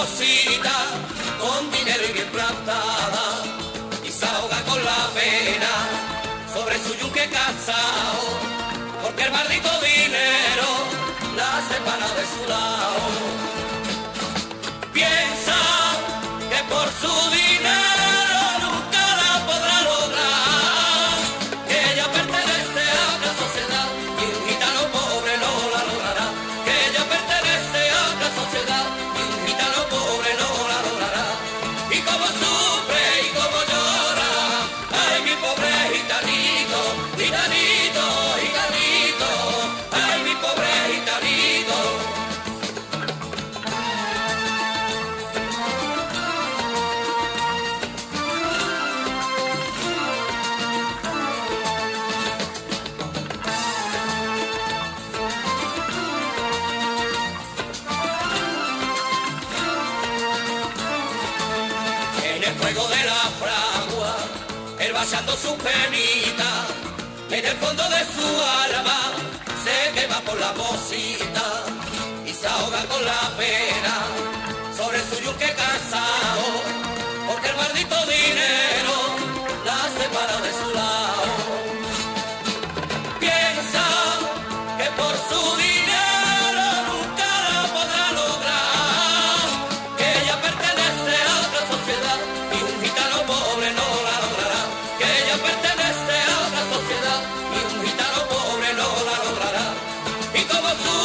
cosita, con dinero y bien plantada, y se ahoga con la pena sobre su yunque casado, porque el maldito dinero la separa de su lado. Piensa que por su dinero nunca la podrá lograr, que ella pertenece a otra sociedad y un gitano pobre no la logrará, que ella pertenece a otra sociedad y un gitano pobre no la logrará. Y como sufre y como llora, ay mi pobre gitanito, gitanito, gitanito, ay mi pobre gitanito. En el fuego de la fragua, él vaciando su penita, en el fondo de su alma se quema por la cosita y se ahoga con la pena sobre su yunque cansado, porque el maldito dinero la separa de su lado. Piensa que por su dinero nunca la podrá lograr, que ella pertenece a otra sociedad y un gitano pobre no la logrará, que ella pertenece a otra sociedad y un gitano pobre no la logrará. Y como